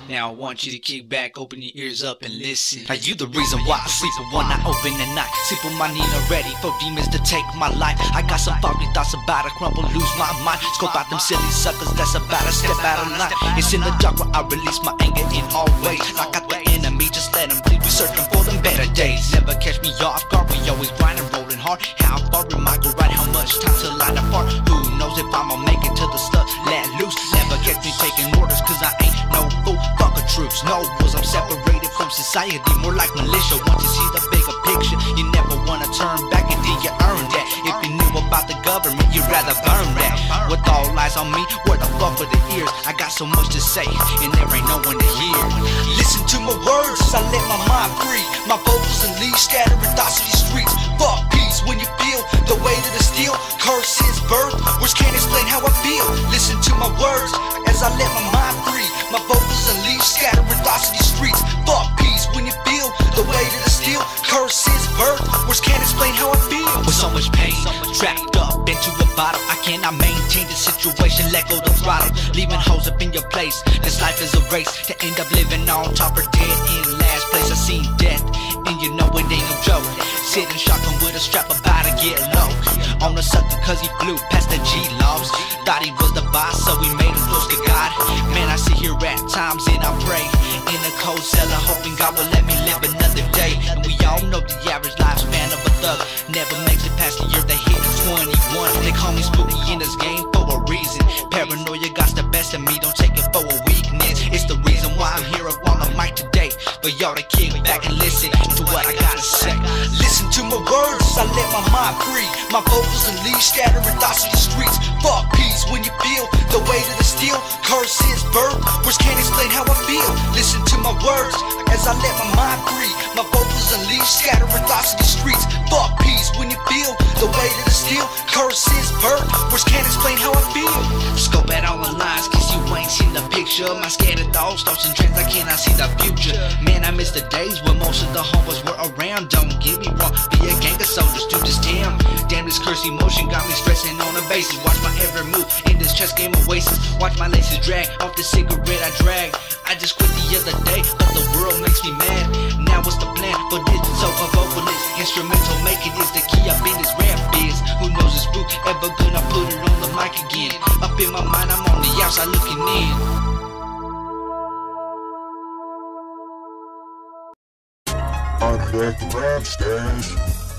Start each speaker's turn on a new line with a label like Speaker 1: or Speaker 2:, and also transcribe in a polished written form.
Speaker 1: Now I want you to kick back, open your ears up and listen. Are you the reason why I sleep with one eye open at night? Sleep with my Nina ready for demons to take my life. I got some foggy thoughts about to crumble, lose my mind. Scope out them silly suckers that's about to step out of line. It's in the dark where I release my anger in all ways. Knock out the enemy, just let them bleed. We searching for them better days. Never catch me off guard, we always grinding, rolling hard. How far am I go right? How much time till I depart? Who knows if I'ma make it to the stuff let loose? Never catch me taking orders, cause I ain't no fool. Fuck a truce, no rules. I'm separated from society, more like militia. Once you see the bigger picture, you never wanna turn back until you earn that. If you knew about the government, you'd rather burn that. With all eyes on me, where the fuck are the ears? I got so much to say, and there ain't no one to hear. Listen to my words as I let my mind free. My vocals and leaves scattering thoughts of these streets. Fuck peace when you feel the weight of the steel. Curse is birth, words can't explain how I feel. Listen to my words as I let my mind free. My vocals and leaves scattering thoughts of these streets. Fuck peace when you feel the weight of the steel. Curse is birth, words can't explain how I feel. With so much pain, trapped up into a bottle, I cannot maintain the situation, let go the throttle. Leaving holes up in your place, this life is a race to end up living on top or dead in last place. I seen death, and you know it ain't no joke. Sitting shotgun with a strap about to get low on the sucker cause he flew past the G-Laws. Thought he was the boss, so we made him close to God. Man, I sit here at times and I pray in a cold cellar, hoping God will let me live another day. And we all know the average lifespan of a thug never makes it past the year they hit 21. They call me spooky in this game for a reason. Paranoia got the best of me, don't take it for a weakness. It's the reason why I'm here up on the mic today, for y'all to kick back and listen to what I gotta say. Listen to my words, I let my mind free. My vocals and leaves scattering thoughts of the streets. Fuck peace when you feel the weight of the steel. Curse is birth, words can't explain how I feel. Listen to my words as I let my mind free. My vocals and leaves scattering thoughts of the streets. Fuck peace when you feel the weight of the steel. Curse is birth, words can't explain how I feel. Scope at all the lines, cause you ain't seen the picture. My scattered thoughts, thoughts and trends, I cannot see the future. Man, I miss the days when most of the homeboys were around. Don't get me wrong, be a gang of soldiers, do this damn. Damn, this cursed emotion got me stressing on a basis. Watch my every move in this chess game of oasis. Watch my laces drag off the cigarette I drag. I just quit the other day, but the world makes me mad. Now what's the plan for this? So a vocalist, instrumental, make it is the key up in this rap biz. Who knows if Spook ever gonna put it on the mic again? Up in my mind, I'm on the outside looking in.
Speaker 2: I'm back to rap stage.